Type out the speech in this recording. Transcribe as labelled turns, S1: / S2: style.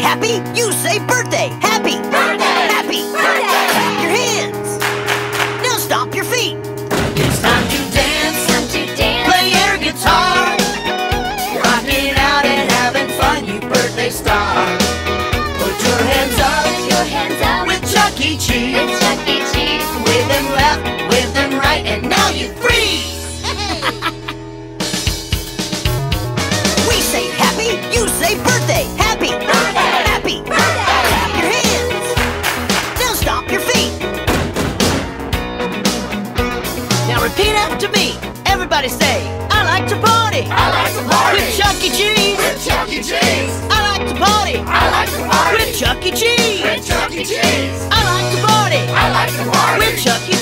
S1: happy, you say birthday. Happy,
S2: Birthday!
S1: happy,
S2: Birthday!
S1: Clap your hands. Now stomp your feet.
S3: It's time to dance,
S2: Time to dance.
S3: play air guitar, rocking out and having fun, you birthday star. Put your hands up
S2: Put your hands up.
S3: with Chuck E. Cheese.
S2: With Chuck E. Cheese.
S3: Wave them left, wave them right, and now you freeze!
S1: We say happy, you say birthday. Happy,
S2: Birthday!
S1: happy,
S2: Birthday!
S1: Clap your hands. Now stomp your feet.
S3: Now repeat after me. Everybody say, I like to party.
S2: I like to party.
S3: With Chuck E. Cheese.
S2: With Chuck E. Cheese.
S3: I like to party.
S2: I like to party.
S3: With Chuck E. Cheese.
S2: With Chuck E. Cheese.
S3: I like to party.
S2: I like to party.
S3: With Chuck E.